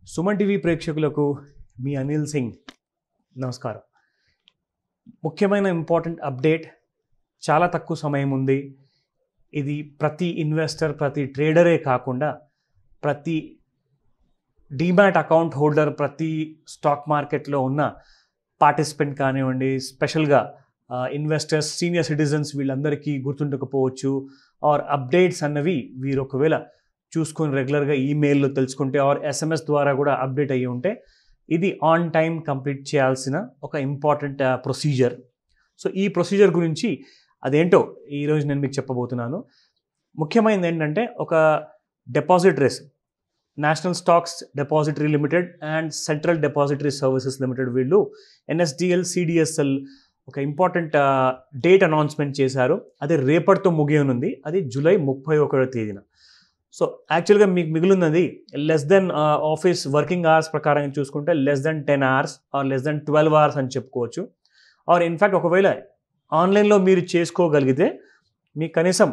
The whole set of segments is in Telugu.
సుమన్ టీవీ ప్రేక్షకులకు మీ అనిల్ సింగ్ నమస్కారం. ముఖ్యమైన ఇంపార్టెంట్ అప్డేట్. చాలా తక్కువ సమయం ఉంది. ఇది ప్రతి ఇన్వెస్టర్, ప్రతి ట్రేడరే కాకుండా ప్రతి డీమ్యాట్ అకౌంట్ హోల్డర్, ప్రతి స్టాక్ మార్కెట్లో ఉన్న పార్టిసిపెంట్ కానివ్వండి, స్పెషల్గా ఇన్వెస్టర్స్, సీనియర్ సిటిజన్స్ వీళ్ళందరికీ గుర్తుండకపోవచ్చు. ఆర్ అప్డేట్స్ అన్నవి వీరు ఒకవేళ చూసుకొని రెగ్యులర్గా ఈమెయిల్లో తెలుసుకుంటే ఆర్ ఎస్ఎంఎస్ ద్వారా కూడా అప్డేట్ అయ్యి ఉంటే ఇది ఆన్ టైం కంప్లీట్ చేయాల్సిన ఒక ఇంపార్టెంట్ ప్రొసీజర్. సో ఈ ప్రొసీజర్ గురించి అదేంటో ఈరోజు నేను మీకు చెప్పబోతున్నాను. ముఖ్యమైనది ఏంటంటే ఒక depositories, national stocks depository limited and central depository services limited వీళ్ళు ఎన్ఎస్డిఎల్, సిడిఎస్ఎల్ ఒక ఇంపార్టెంట్ డేట్ అనౌన్స్మెంట్ చేశారు. అది రేపటితో ముగియనుంది. అది జూలై 31వ తేదీన. సో యాక్చువల్గా మీకు మిగిలినది less than office working hours ప్రకారం చూసుకుంటే less than 10 hours or less than 12 hours అని చెప్పుకోవచ్చు. ఆర్ ఇన్ఫ్యాక్ట్ ఒకవేళ ఆన్లైన్లో మీరు చేసుకోగలిగితే మీకు కనీసం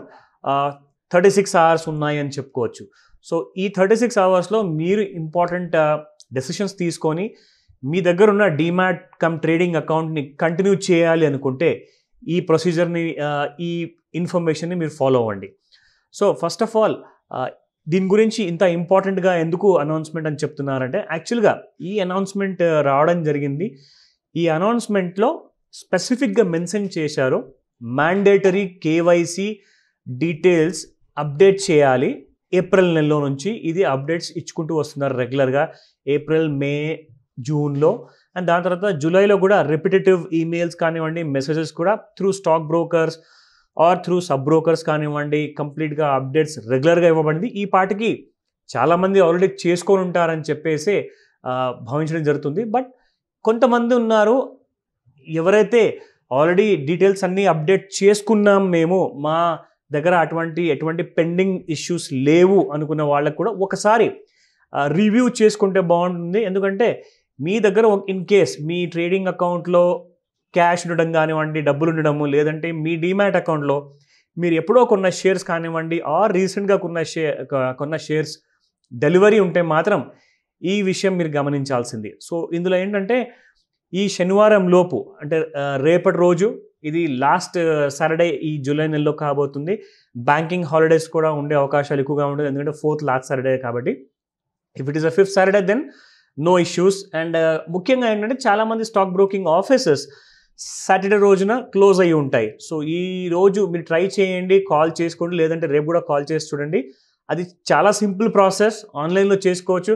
36 hours ఉన్నాయి అని చెప్పుకోవచ్చు. సో ఈ 36 hoursలో మీరు ఇంపార్టెంట్ డెసిషన్స్ తీసుకొని మీ దగ్గర ఉన్న డీమ్యాట్ కమ్ ట్రేడింగ్ అకౌంట్ని కంటిన్యూ చేయాలి అనుకుంటే ఈ ప్రొసీజర్ని, ఈ ఇన్ఫర్మేషన్ని మీరు ఫాలో అవ్వండి. సో ఫస్ట్ ఆఫ్ ఆల్ దీని గురించి ఇంత ఇంపార్టెంట్గా ఎందుకు అనౌన్స్మెంట్ అని చెప్తున్నారంటే, యాక్చువల్గా ఈ అనౌన్స్మెంట్ రావడం జరిగింది. ఈ అనౌన్స్మెంట్లో స్పెసిఫిక్గా మెన్షన్ చేశారు, మ్యాండేటరీ కేవైసీ డీటెయిల్స్ అప్డేట్ చేయాలి ఏప్రిల్ నెలలో నుంచి. ఇది అప్డేట్స్ ఇచ్చుకుంటూ వస్తున్నారు రెగ్యులర్గా ఏప్రిల్, మే, జూన్లో. అండ్ దాని తర్వాత జూలైలో కూడా రిపిటేటివ్ ఈమెయిల్స్ కానివ్వండి, మెసేజెస్ కూడా through stock brokers or through sub brokers కానివ్వండి, కంప్లీట్గా అప్డేట్స్ రెగ్యులర్గా ఇవ్వబడింది. ఈ పాటికి చాలామంది ఆల్రెడీ చేసుకొని ఉంటారని చెప్పేసి భావించడం జరుగుతుంది. బట్ కొంతమంది ఉన్నారు, ఎవరైతే ఆల్రెడీ డీటెయిల్స్ అన్నీ అప్డేట్ చేసుకున్నాం, మేము మా దగ్గర ఎటువంటి పెండింగ్ ఇష్యూస్ లేవు అనుకున్న వాళ్ళకు కూడా ఒకసారి రివ్యూ చేసుకుంటే బాగుంటుంది. ఎందుకంటే మీ దగ్గర ఇన్ కేస్ మీ ట్రేడింగ్ అకౌంట్లో క్యాష్ ఉండడం కానివ్వండి, డబ్బులు ఉండడము, లేదంటే మీ డీమ్యాట్ అకౌంట్లో మీరు ఎప్పుడో కొన్న షేర్స్ కానివ్వండి ఆర్ రీసెంట్గా కొన్న షేర్స్ డెలివరీ ఉంటే మాత్రం ఈ విషయం మీరు గమనించాల్సింది. సో ఇందులో ఏంటంటే ఈ శనివారం లోపు, అంటే రేపటి రోజు, ఇది లాస్ట్ సాటర్డే ఈ జూలై నెలలో కాబోతుంది. బ్యాంకింగ్ హాలిడేస్ కూడా ఉండే అవకాశాలు ఎక్కువగా ఉండదు, ఎందుకంటే 4th లాస్ట్ సాటర్డే కాబట్టి. If it is a 5th Saturday then no issues. And ముఖ్యంగా ఏంటంటే చాలామంది స్టాక్ బ్రోకింగ్ ఆఫీసెస్ సాటర్డే రోజున క్లోజ్ అయ్యి ఉంటాయి. సో ఈ రోజు మీరు ట్రై చేయండి, కాల్ చేసుకోండి, లేదంటే రేపు కూడా కాల్ చేసి చూడండి. అది చాలా సింపుల్ ప్రాసెస్, ఆన్లైన్లో చేసుకోవచ్చు.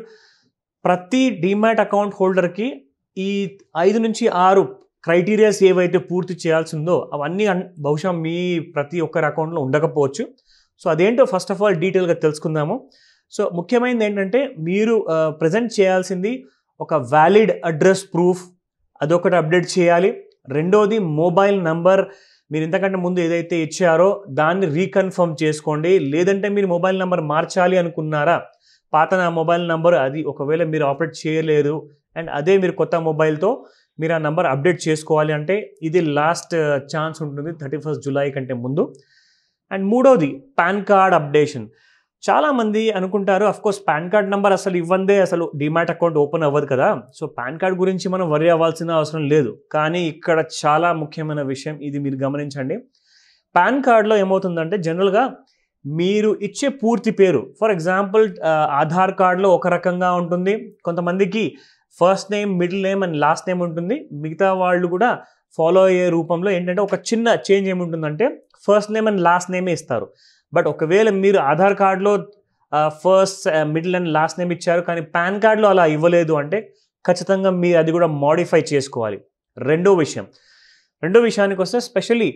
ప్రతి డీమ్యాట్ అకౌంట్ హోల్డర్కి ఈ 5 నుంచి 6 క్రైటీరియాస్ ఏవైతే పూర్తి చేయాల్సిందో అవన్నీ బహుశా మీ ప్రతి ఒక్కరి అకౌంట్లో ఉండకపోవచ్చు. సో అదేంటో ఫస్ట్ ఆఫ్ ఆల్ డీటెయిల్గా తెలుసుకుందాము. సో ముఖ్యమైనది ఏంటంటే మీరు ప్రజెంట్ చేయాల్సింది ఒక వ్యాలిడ్ అడ్రస్ ప్రూఫ్, అదొకటి అప్డేట్ చేయాలి. రెండోది మొబైల్ నంబర్, మీరు ఇంతకంటే ముందు ఏదైతే ఇచ్చారో దాన్ని రీకన్ఫర్మ్ చేసుకోండి. లేదంటే మీరు మొబైల్ నెంబర్ మార్చాలి అనుకున్నారా, పాత నా మొబైల్ నెంబర్ అది ఒకవేళ మీరు ఆపరేట్ చేయలేరు అండ్ అదే మీరు కొత్త మొబైల్తో మీరు ఆ నెంబర్ అప్డేట్ చేసుకోవాలి అంటే ఇది లాస్ట్ ఛాన్స్ ఉంటుంది 31st జూలై కంటే ముందు. అండ్ మూడోది పాన్ కార్డ్ అప్డేషన్. చాలామంది అనుకుంటారు, అఫ్కోర్స్ పాన్ కార్డ్ నెంబర్ అసలు ఇవ్వందే అసలు డీమ్యాట్ అకౌంట్ ఓపెన్ అవ్వదు కదా, సో పాన్ కార్డ్ గురించి మనం వరి అవ్వాల్సిన అవసరం లేదు. కానీ ఇక్కడ చాలా ముఖ్యమైన విషయం, ఇది మీరు గమనించండి. పాన్ కార్డ్లో ఏమవుతుందంటే జనరల్గా మీరు ఇచ్చే పూర్తి పేరు, ఫర్ ఎగ్జాంపుల్ ఆధార్ కార్డులో ఒక రకంగా ఉంటుంది, కొంతమందికి first name, middle name and last name ఉంటుంది. మిగతా వాళ్ళు కూడా ఫాలో అయ్యే రూపంలో ఏంటంటే ఒక చిన్న చేంజ్ ఏముంటుందంటే ఫస్ట్ నేమ్ అండ్ లాస్ట్ నేమే ఇస్తారు. బట్ ఒకవేళ మీరు ఆధార్ కార్డులో first, middle and last name ఇచ్చారు కానీ పాన్ కార్డులో అలా ఇవ్వలేదు అంటే ఖచ్చితంగా మీరు అది కూడా మోడిఫై చేసుకోవాలి. రెండో విషయానికి వస్తే స్పెషల్లీ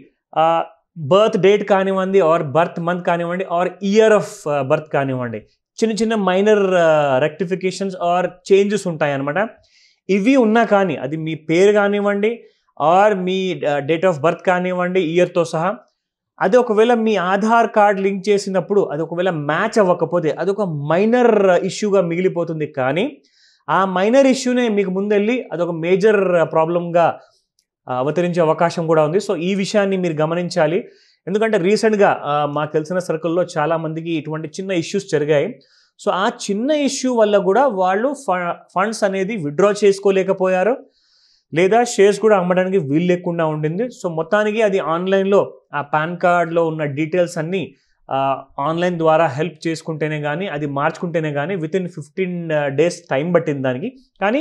బర్త్ డేట్ కానివ్వండి ఆర్ బర్త్ మంత్ కానివ్వండి ఆర్ ఇయర్ ఆఫ్ బర్త్ కానివ్వండి, చిన్న మైనర్ రెక్టిఫికేషన్స్ ఆర్ చేంజెస్ ఉంటాయి అన్నమాట. ఇవి ఉన్నా కానీ అది మీ పేరు కానివ్వండి ఆర్ మీ డేట్ ఆఫ్ బర్త్ కానివ్వండి ఇయర్తో సహా, అది ఒకవేళ మీ ఆధార్ కార్డ్ లింక్ చేసినప్పుడు అది ఒకవేళ మ్యాచ్ అవ్వకపోతే అదొక మైనర్ ఇష్యూగా మిగిలిపోతుంది. కానీ ఆ మైనర్ ఇష్యూనే మీకు ముందెళ్ళి అదొక మేజర్ ప్రాబ్లంగా అవతరించే అవకాశం కూడా ఉంది. సో ఈ విషయాన్ని మీరు గమనించాలి. ఎందుకంటే రీసెంట్గా మాకు తెలిసిన సర్కిల్లో చాలామందికి ఇటువంటి చిన్న ఇష్యూస్ జరిగాయి. సో ఆ చిన్న ఇష్యూ వల్ల కూడా వాళ్ళు ఫండ్స్ అనేది విత్డ్రా చేసుకోలేకపోయారు, లేదా షేర్స్ కూడా అమ్మడానికి వీలు లేకుండా ఉండింది. సో మొత్తానికి అది ఆన్లైన్లో ఆ పాన్ కార్డ్లో ఉన్న డీటెయిల్స్ అన్నీ ఆన్లైన్ ద్వారా హెల్ప్ చేసుకుంటేనే కానీ, అది మార్చుకుంటేనే కానీ వితిన్ 15 days టైం పట్టింది దానికి. కానీ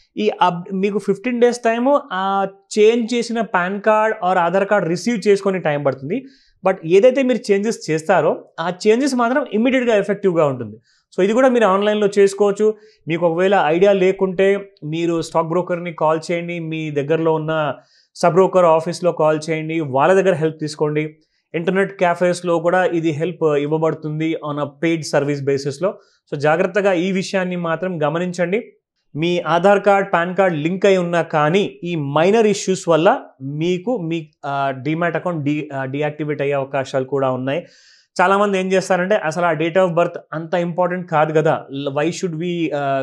మీకు 15 days టైము ఆ చేంజ్ చేసిన PAN card or Aadhaar card receive చేసుకొని టైం పడుతుంది. బట్ ఏదైతే మీరు చేంజెస్ చేస్తారో ఆ చేంజెస్ మాత్రం ఇమ్మీడియట్గా ఎఫెక్టివ్గా ఉంటుంది. సో ఇది కూడా మీరు ఆన్లైన్లో చేసుకోవచ్చు. మీకు ఒకవేళ ఐడియా లేకుంటే మీరు స్టాక్ బ్రోకర్ని కాల్ చేయండి, మీ దగ్గరలో ఉన్న సబ్ బ్రోకర్ ఆఫీస్లో కాల్ చేయండి, వాళ్ళ దగ్గర హెల్ప్ తీసుకోండి. ఇంటర్నెట్ క్యాఫేస్లో కూడా ఇది హెల్ప్ ఇవ్వబడుతుంది ఆన్ అ పెయిడ్ సర్వీస్ బేసిస్లో. సో జాగ్రత్తగా ఈ విషయాన్ని మాత్రం గమనించండి. మీ Aadhaar card PAN card link అయి ఉన్నా కానీ ఈ మైనర్ ఇష్యూస్ వల్ల మీకు మీ డిమాట్ అకౌంట్ డియాక్టివేట్ అయ్యే అవకాశాలు కూడా ఉన్నాయి. చాలామంది ఏం చేస్తారంటే అసలు ఆ డేట్ ఆఫ్ బర్త్ అంత ఇంపార్టెంట్ కాదు కదా, why should we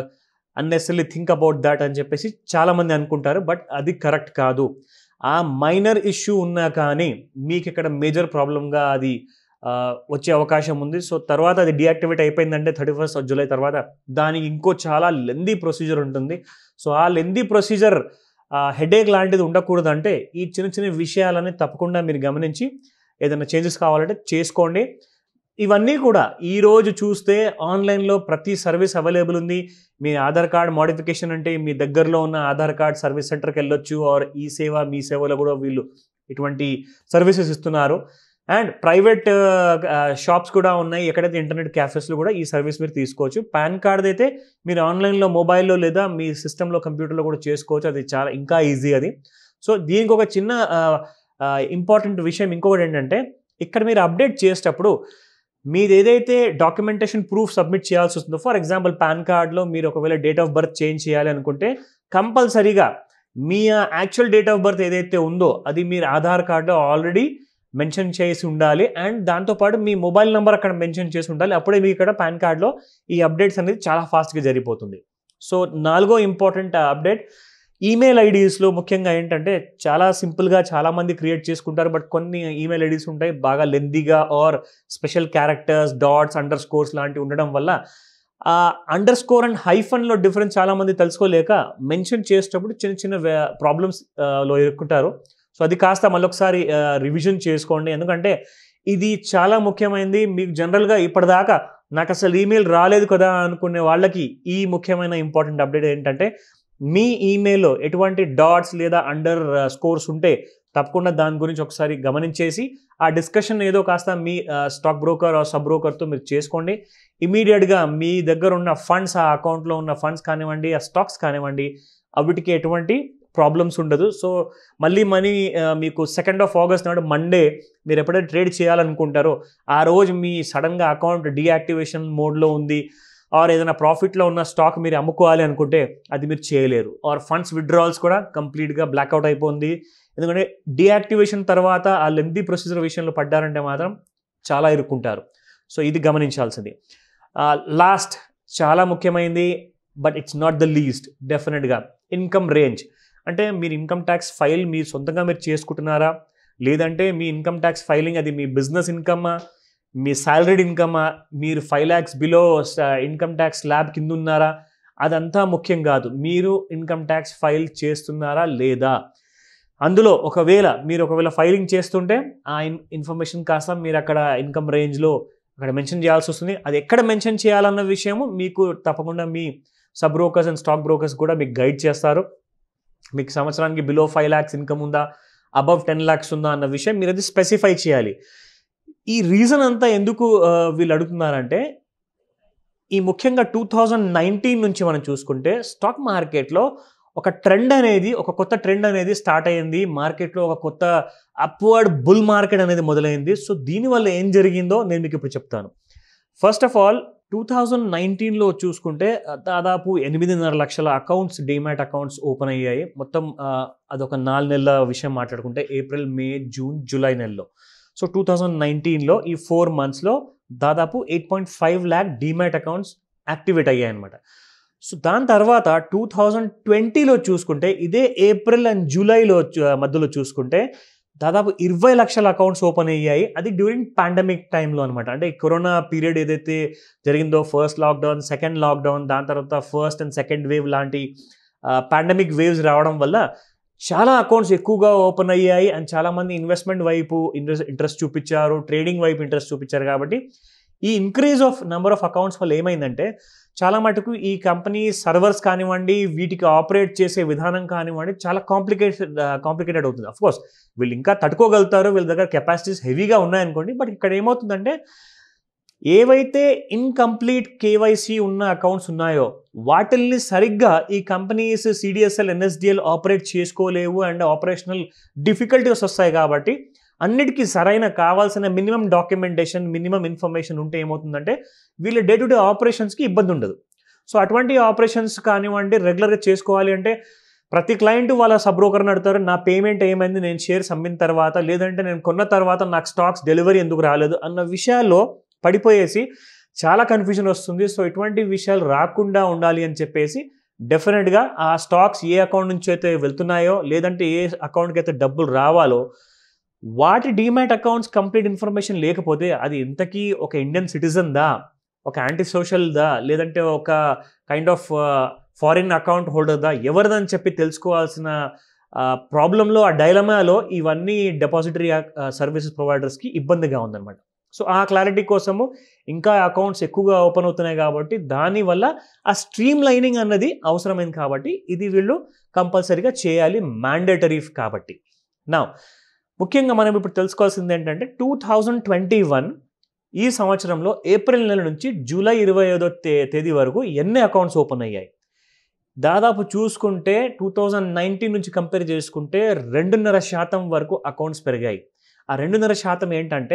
unnecessary think about that అని చెప్పేసి చాలామంది అనుకుంటారు. బట్ అది కరెక్ట్ కాదు. ఆ మైనర్ ఇష్యూ ఉన్నా కానీ మీకు ఇక్కడ మేజర్ ప్రాబ్లంగా అది వచ్చే అవకాశం ఉంది. సో తర్వాత అది డియాక్టివేట్ అయిపోయిందంటే 31st July తర్వాత దానికి ఇంకో చాలా లెందీ ప్రొసీజర్ ఉంటుంది. సో ఆ లెందీ ప్రొసీజర్ హెడేక్ లాంటిది ఉండకూడదంటే ఈ చిన్న చిన్న విషయాలని తప్పకుండా మీరు గమనించి ఏదైనా చేంజెస్ కావాలంటే చేసుకోండి. ఇవన్నీ కూడా ఈరోజు చూస్తే ఆన్లైన్లో ప్రతి సర్వీస్ అవైలబుల్ ఉంది. మీ ఆధార్ కార్డ్ మోడిఫికేషన్ అంటే మీ దగ్గరలో ఉన్న ఆధార్ కార్డ్ సర్వీస్ సెంటర్కి వెళ్ళొచ్చు, ఆర్ ఈ సేవ మీ సేవలో కూడా వీళ్ళు ఇటువంటి సర్వీసెస్ ఇస్తున్నారు. అండ్ ప్రైవేట్ షాప్స్ కూడా ఉన్నాయి, ఎక్కడైతే ఇంటర్నెట్ క్యాఫేస్లో కూడా ఈ సర్వీస్ మీరు తీసుకోవచ్చు. పాన్ కార్డ్ అయితే మీరు ఆన్లైన్లో మొబైల్లో లేదా మీ సిస్టంలో కంప్యూటర్లో కూడా చేసుకోవచ్చు. అది చాలా ఇంకా ఈజీ అది. సో దీనికి ఒక చిన్న ఇంపార్టెంట్ విషయం ఇంకొకటి ఏంటంటే, ఇక్కడ మీరు అప్డేట్ చేసేటప్పుడు మీరు ఏదైతే డాక్యుమెంటేషన్ ప్రూఫ్ సబ్మిట్ చేయాల్సి వస్తుందో, ఫర్ ఎగ్జాంపుల్ పాన్ కార్డ్లో మీరు ఒకవేళ డేట్ ఆఫ్ బర్త్ చేంజ్ చేయాలి అనుకుంటే కంపల్సరీగా మీ యాక్చువల్ డేట్ ఆఫ్ బర్త్ ఏదైతే ఉందో అది మీరు ఆధార్ కార్డులో ఆల్రెడీ మెన్షన్ చేసి ఉండాలి. అండ్ దాంతోపాటు మీ మొబైల్ నెంబర్ అక్కడ మెన్షన్ చేసి ఉండాలి. అప్పుడే మీకు ఇక్కడ పాన్ కార్డ్లో ఈ అప్డేట్స్ అనేది చాలా ఫాస్ట్గా జరిగిపోతుంది. సో 4వ ఇంపార్టెంట్ అప్డేట్, ఈమెయిల్ ఐడీస్లో ముఖ్యంగా ఏంటంటే చాలా సింపుల్గా చాలామంది క్రియేట్ చేసుకుంటారు. బట్ కొన్ని ఈమెయిల్ ఐడీస్ ఉంటాయి బాగా లెందీగా or special characters, dots, underscores లాంటివి ఉండడం వల్ల అండర్ స్కోర్ అండ్ హైఫన్లో డిఫరెన్స్ చాలామంది తెలుసుకోలేక మెన్షన్ చేసేటప్పుడు చిన్న చిన్న ప్రాబ్లమ్స్లో ఇరుక్కుంటారు. సో అది కాస్త మళ్ళొకసారి రివిజన్ చేసుకోండి. ఎందుకంటే ఇది చాలా ముఖ్యమైనది. మీకు జనరల్గా ఇప్పటిదాకా నాకు అసలు ఈమెయిల్ రాలేదు కదా అనుకునే వాళ్ళకి ఈ ముఖ్యమైన ఇంపార్టెంట్ అప్డేట్ ఏంటంటే, మీ ఈమెయిల్లో ఎటువంటి డాట్స్ లేదా అండర్ స్కోర్స్ ఉంటే తప్పకుండా దాని గురించి ఒకసారి గమనించేసి ఆ డిస్కషన్ ఏదో కాస్త మీ స్టాక్ బ్రోకర్ సబ్ బ్రోకర్తో మీరు చేసుకోండి. ఇమీడియట్గా మీ దగ్గర ఉన్న ఫండ్స్, ఆ అకౌంట్లో ఉన్న ఫండ్స్ కానివ్వండి, ఆ స్టాక్స్ కానివ్వండి, వీటికి ఎటువంటి ప్రాబ్లమ్స్ ఉండదు. సో మళ్ళీ మీకు 2nd of August నాడు మండే మీరు ఎప్పుడైతే ట్రేడ్ చేయాలనుకుంటారో ఆ రోజు మీ సడన్గా అకౌంట్ డీయాక్టివేషన్ మోడ్లో ఉంది, ఆర్ ఏదైనా ప్రాఫిట్లో ఉన్న స్టాక్ మీరు అమ్ముకోవాలి అనుకుంటే అది మీరు చేయలేరు. ఆర్ ఫండ్స్ విత్డ్రాల్స్ కూడా కంప్లీట్గా బ్లాక్అవుట్ అయిపోయింది. ఎందుకంటే డీయాక్టివేషన్ తర్వాత ఆ లెంతీ ప్రొసీజర్ విషయంలో పడ్డారంటే మాత్రం చాలా ఇరుక్కుంటారు. సో ఇది గమనించాల్సింది. లాస్ట్ చాలా ముఖ్యమైనది, but it's not the least, డెఫినెట్గా ఇన్కమ్ రేంజ్. అంటే మీరు ఇన్కమ్ ట్యాక్స్ ఫైల్ మీ సొంతంగా మీరు చేసుకుంటున్నారా, లేదంటే మీ ఇన్కమ్ ట్యాక్స్ ఫైలింగ్ అది మీ బిజినెస్ ఇన్కమ్మా, మీ సాలరీడ్ ఇన్కమ్మా, మీరు 5 lakhs below income tax slab కింద ఉన్నారా, అదంతా ముఖ్యం కాదు. మీరు ఇన్కమ్ ట్యాక్స్ ఫైల్ చేస్తున్నారా లేదా, అందులో ఒకవేళ ఫైలింగ్ చేస్తుంటే ఆ ఇన్ఫర్మేషన్ కాస్త మీరు అక్కడ ఇన్కమ్ రేంజ్లో అక్కడ మెన్షన్ చేయాల్సి వస్తుంది. అది ఎక్కడ మెన్షన్ చేయాలన్న విషయము మీకు తప్పకుండా మీ sub brokers and stock brokers కూడా మీకు గైడ్ చేస్తారు. మీకు సంవత్సరానికి బిలో 5 lakhs ఇన్కమ్ ఉందా, అబవ్ 10 lakhs ఉందా అన్న విషయం మీరు అది స్పెసిఫై చేయాలి. ఈ రీజన్ అంతా ఎందుకు వీళ్ళు అడుగుతున్నారంటే, ఈ ముఖ్యంగా 2019 నుంచి మనం చూసుకుంటే స్టాక్ మార్కెట్లో ఒక కొత్త ట్రెండ్ అనేది స్టార్ట్ అయ్యింది. మార్కెట్లో ఒక కొత్త అప్వర్డ్ బుల్ మార్కెట్ అనేది మొదలైంది. సో దీనివల్ల ఏం జరిగిందో నేను మీకు ఇప్పుడు చెప్తాను. ఫస్ట్ ఆఫ్ ఆల్ 2019లో చూసుకుంటే దాదాపు 8.5 లక్షల అకౌంట్స్, డిమాట్ అకౌంట్స్ ఓపెన్ అయ్యాయి. మొత్తం అదొక 4 నెలల విషయం మాట్లాడుకుంటే ఏప్రిల్, మే, జూన్, జూలై నెలలో. సో 2019లో ఈ 4 monthsలో దాదాపు 8.5 lakh డిమాట్ అకౌంట్స్ యాక్టివేట్ అయ్యాయి అనమాట. సో దాని తర్వాత 2020లో చూసుకుంటే ఇదే ఏప్రిల్ అండ్ జూలైలో మధ్యలో చూసుకుంటే దాదాపు 20 లక్షల అకౌంట్స్ ఓపెన్ అయ్యాయి. అది డ్యూరింగ్ పాండమిక్ టైంలో అనమాట. అంటే కరోనా పీరియడ్ ఏదైతే జరిగిందో, ఫస్ట్ లాక్డౌన్, సెకండ్ లాక్డౌన్, దాని తర్వాత ఫస్ట్ అండ్ సెకండ్ వేవ్ లాంటి పాండమిక్ వేవ్స్ రావడం వల్ల చాలా అకౌంట్స్ ఎక్కువగా ఓపెన్ అయ్యాయి. అండ్ చాలామంది ఇన్వెస్ట్మెంట్ వైపు ఇంట్రెస్ట్ చూపించారు, ట్రేడింగ్ వైపు ఇంట్రెస్ట్ చూపించారు. కాబట్టి ఈ increase of number of accounts వల్ల ఏమైందంటే చాలా మటుకు ఈ కంపెనీ సర్వర్స్ కానివ్వండి, వీటికి ఆపరేట్ చేసే విధానం కానివ్వండి, చాలా కాంప్లికేటెడ్ అవుతుంది. అఫ్కోర్స్ వీళ్ళు ఇంకా తట్టుకోగలుగుతారు, వీళ్ళ దగ్గర కెపాసిటీస్ హెవీగా ఉన్నాయనుకోండి. బట్ ఇక్కడ ఏమవుతుందంటే ఏవైతే ఇన్కంప్లీట్ కేవైసీ ఉన్న అకౌంట్స్ ఉన్నాయో వాటిల్ని సరిగ్గా ఈ కంపెనీస్ సిడిఎస్ఎల్, ఎన్ఎస్డిఎల్ ఆపరేట్ చేసుకోలేవు. అండ్ ఆపరేషనల్ డిఫికల్టీస్ వస్తాయి. కాబట్టి అన్నిటికీ సరైన కావాల్సిన మినిమం డాక్యుమెంటేషన్, మినిమం ఇన్ఫర్మేషన్ ఉంటే ఏమవుతుందంటే వీళ్ళ డే టు డే ఆపరేషన్స్కి ఇబ్బంది ఉండదు. సో అటువంటి ఆపరేషన్స్ కానివ్వండి రెగ్యులర్గా చేసుకోవాలి అంటే ప్రతి క్లయింట్ వాళ్ళ సబ్ బ్రోకర్ని అడుగుతారు, నా పేమెంట్ ఏమైంది, నేను షేర్స్ అమ్మిన తర్వాత, లేదంటే నేను కొన్న తర్వాత నాకు స్టాక్స్ డెలివరీ ఎందుకు రాలేదు అన్న విషయాల్లో పడిపోయేసి చాలా కన్ఫ్యూజన్ వస్తుంది. సో ఇటువంటి విషయాలు రాకుండా ఉండాలి అని చెప్పేసి డెఫినెట్గా ఆ స్టాక్స్ ఏ అకౌంట్ నుంచి అయితే వెళ్తున్నాయో, లేదంటే ఏ అకౌంట్కి అయితే డబ్బులు రావాలో వాటి డీమ్యాట్ అకౌంట్స్ కంప్లీట్ ఇన్ఫర్మేషన్ లేకపోతే అది ఇంతకీ ఒక ఇండియన్ సిటిజన్దా, ఒక యాంటీ సోషల్దా, లేదంటే ఒక కైండ్ ఆఫ్ ఫారిన్ అకౌంట్ హోల్డర్దా, ఎవరిదని చెప్పి తెలుసుకోవాల్సిన ప్రాబ్లంలో, ఆ డైలమాలో ఇవన్నీ డిపాజిటరీ సర్వీసెస్ ప్రొవైడర్స్కి ఇబ్బందిగా ఉందన్నమాట. సో ఆ క్లారిటీ కోసము ఇంకా అకౌంట్స్ ఎక్కువగా ఓపెన్ అవుతున్నాయి కాబట్టి దానివల్ల ఆ స్ట్రీమ్ లైనింగ్ అన్నది అవసరమైంది. కాబట్టి ఇది వీళ్ళు కంపల్సరీగా చేయాలి, మ్యాండేటరీ కాబట్టి. నా ముఖ్యంగా మనం ఇప్పుడు తెలుసుకోవాల్సింది ఏంటంటే 2021 ఈ సంవత్సరంలో ఏప్రిల్ నెల నుంచి జూలై 25వ తేదీ వరకు ఎన్ని అకౌంట్స్ ఓపెన్ అయ్యాయి. దాదాపు చూసుకుంటే 2019 నుంచి కంపేర్ చేసుకుంటే 2.5% వరకు అకౌంట్స్ పెరిగాయి. ఆ 2.5% ఏంటంటే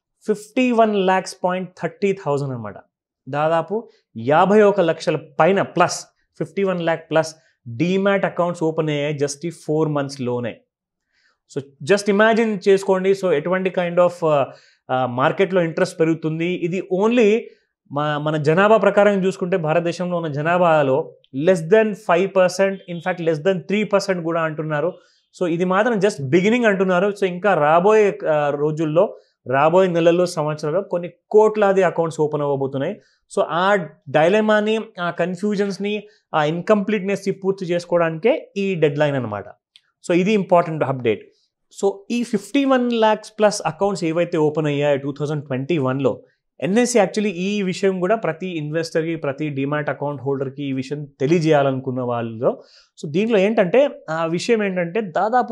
51,30,000 అనమాట. దాదాపు 51 లక్షల పైన plus 51 lakh plus demat accounts open అయ్యాయి జస్ట్ ఈ 4 monthsలోనే. సో జస్ట్ ఇమాజిన్ చేసుకోండి. సో ఎటువంటి కైండ్ ఆఫ్ మార్కెట్లో ఇంట్రెస్ట్ పెరుగుతుంది. ఇది ఓన్లీ మన జనాభా ప్రకారం చూసుకుంటే భారతదేశంలో ఉన్న జనాభాలో less than 5%, in fact less than 3% కూడా అంటున్నారు. సో ఇది మాత్రం జస్ట్ బిగినింగ్ అంటున్నారు. సో ఇంకా రాబోయే రోజుల్లో, రాబోయే నెలల్లో, సంవత్సరాల్లో కొన్ని కోట్లాది అకౌంట్స్ ఓపెన్ అవ్వబోతున్నాయి. సో ఆ డైలమాని, ఆ కన్ఫ్యూజన్స్ని, ఆ ఇన్కంప్లీట్నెస్ని పూర్తి చేసుకోవడానికే ఈ డెడ్ లైన్ అనమాట. సో ఇది ఇంపార్టెంట్ అప్డేట్. సో ఈ 51 lakhs ప్లస్ అకౌంట్స్ ఏవైతే ఓపెన్ అయ్యాయో 2021లో, ఎన్ఎస్సి యాక్చువల్లీ ఈ విషయం కూడా ప్రతి ఇన్వెస్టర్కి, ప్రతి డిమాట్ అకౌంట్ హోల్డర్కి ఈ విషయం తెలియజేయాలనుకున్న వాళ్ళలో. సో దీంట్లో ఏంటంటే ఆ విషయం ఏంటంటే దాదాపు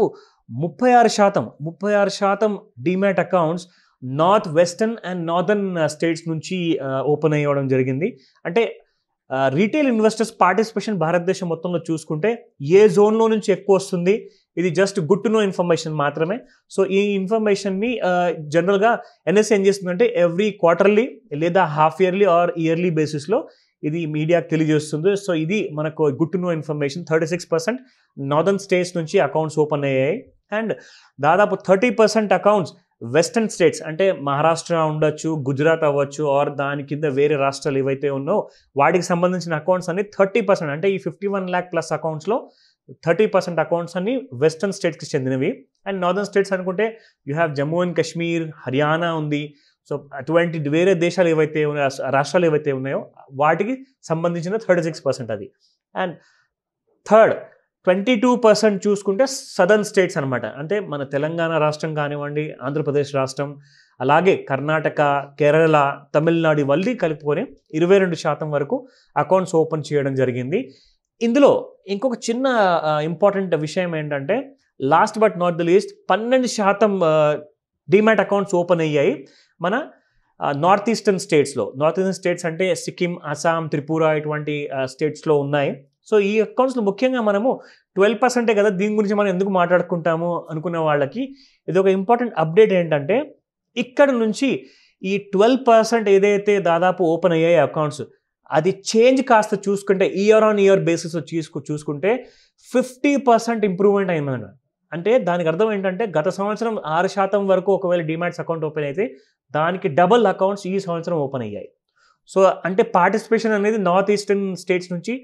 36% demat accounts north western and northern states నుంచి ఓపెన్ అయ్యడం జరిగింది. అంటే రీటైల్ ఇన్వెస్టర్స్ పార్టిసిపేషన్ భారతదేశం మొత్తంలో చూసుకుంటే ఏ జోన్లో నుంచి ఎక్కువ వస్తుంది, ఇది just good to know information మాత్రమే. సో ఈ ఇన్ఫర్మేషన్ని జనరల్గా ఎన్ఎస్సి ఏం చేస్తుందంటే ఎవ్రీ క్వార్టర్లీ లేదా హాఫ్ ఇయర్లీ ఆర్ ఇయర్లీ బేసిస్లో ఇది మీడియాకి తెలియజేస్తుంది. సో ఇది మనకు good to know information. 36% northern states నుంచి అకౌంట్స్ ఓపెన్ అయ్యాయి. అండ్ దాదాపు 30% అకౌంట్స్ వెస్టర్న్ స్టేట్స్, అంటే మహారాష్ట్ర ఉండొచ్చు, గుజరాత్ అవ్వచ్చు, ఆర్ దాని కింద వేరే రాష్ట్రాలు ఏవైతే ఉన్నాయో వాటికి సంబంధించిన అకౌంట్స్ అన్ని 30%, అంటే ఈ 51 lakh ప్లస్ అకౌంట్స్లో 30% అకౌంట్స్ అన్ని వెస్టర్న్ స్టేట్స్కి చెందినవి. అండ్ నార్దర్న్ స్టేట్స్ అనుకుంటే you have Jammu and Kashmir, Haryana ఉంది. సో అటువంటి వేరే దేశాలు ఏవైతే ఉన్నాయో, రాష్ట్రాలు ఏవైతే ఉన్నాయో వాటికి సంబంధించిన 36% అది. అండ్ థర్డ్ 22% చూసుకుంటే సదర్న్ స్టేట్స్ అనమాట. అంటే మన తెలంగాణ రాష్ట్రం కానివ్వండి, ఆంధ్రప్రదేశ్ రాష్ట్రం, అలాగే కర్ణాటక, కేరళ, తమిళనాడు ఇవన్నీ కలుపుకొని 22% వరకు అకౌంట్స్ ఓపెన్ చేయడం జరిగింది. ఇందులో ఇంకొక చిన్న ఇంపార్టెంట్ విషయం ఏంటంటే last but not the least 12% demat accounts open అయ్యాయి మన నార్త్ ఈస్టర్న్ స్టేట్స్లో. నార్త్ ఈస్టర్న్ స్టేట్స్ అంటే సిక్కిం, అస్సాం, త్రిపుర ఇటువంటి స్టేట్స్లో ఉన్నాయి. సో ఈ అకౌంట్స్లో ముఖ్యంగా మనము 12% కదా, దీని గురించి మనం ఎందుకు మాట్లాడుకుంటాము అనుకునే వాళ్ళకి ఇది ఒక ఇంపార్టెంట్ అప్డేట్. ఏంటంటే ఇక్కడ నుంచి ఈ 12% ఏదైతే దాదాపు ఓపెన్ అయ్యాయి అకౌంట్స్, అది చేంజ్ కాస్త చూసుకుంటే ఇయర్ ఆన్ ఇయర్ బేసిస్ చూసుకుంటే 50% ఇంప్రూవ్మెంట్ అయిందన్నమాట. అంటే దానికి అర్థం ఏంటంటే గత సంవత్సరం 6% వరకు ఒకవేళ డిమాట్స్ అకౌంట్ ఓపెన్ అయితే దానికి డబుల్ అకౌంట్స్ ఈ సంవత్సరం ఓపెన్ అయ్యాయి. సో అంటే పార్టిసిపేషన్ అనేది నార్త్ ఈస్టర్న్ స్టేట్స్ నుంచి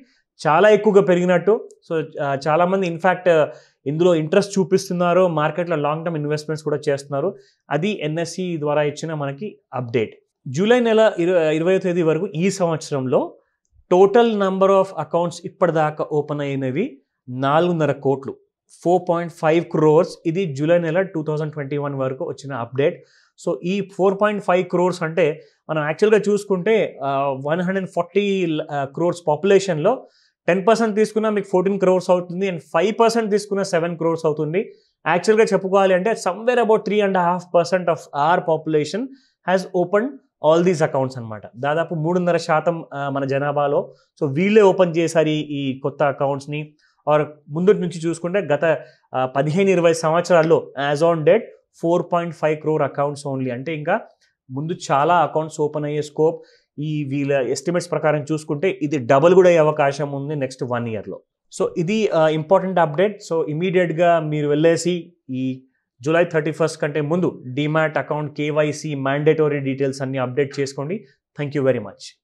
చాలా ఎక్కువగా పెరిగినట్టు. సో చాలామంది ఇన్ఫ్యాక్ట్ ఇందులో ఇంట్రెస్ట్ చూపిస్తున్నారు, మార్కెట్లో లాంగ్ టర్మ్ ఇన్వెస్ట్మెంట్స్ కూడా చేస్తున్నారు. అది ఎన్ఎస్సి ద్వారా ఇచ్చిన మనకి అప్డేట్. జూలై నెల 20వ తేదీ వరకు ఈ సంవత్సరంలో టోటల్ నంబర్ ఆఫ్ అకౌంట్స్ ఇప్పటిదాకా ఓపెన్ అయినవి 4.5 కోట్లు, 4.5 crores. ఇది జూలై నెల 2021 వరకు వచ్చిన అప్డేట్. సో ఈ 4.5 crores అంటే మనం యాక్చువల్గా చూసుకుంటే 140 crores పాపులేషన్లో 10% తీసుకున్నా మీకు 14 crores అవుతుంది, అండ్ 5% తీసుకున్న 7 crores అవుతుంది. యాక్చువల్గా చెప్పుకోవాలి అంటే somewhere about 3.5% of our population has open all these accounts అనమాట. దాదాపు 3.5% మన జనాభాలో సో వీళ్ళే ఓపెన్ చేశారు ఈ కొత్త అకౌంట్స్ని. ఆర్ ముందు నుంచి చూసుకుంటే గత 15-20 సంవత్సరాల్లో as on date 4.5 crore accounts only. అంటే ఇంకా ముందు చాలా అకౌంట్స్ ఓపెన్ అయ్యే స్కోప్, ఈ వీళ్ళ ఎస్టిమేట్స్ ప్రకారం చూసుకుంటే ఇది డబుల్ కూడా అయ్యే అవకాశం ఉంది నెక్స్ట్ 1 yearలో. సో ఇది ఇంపార్టెంట్ అప్డేట్. సో ఇమీడియట్గా మీరు వెళ్ళేసి ఈ జూలై 31st కంటే ముందు demat account KYC mandatory details అన్ని అప్డేట్ చేసుకోండి. Thank you very much.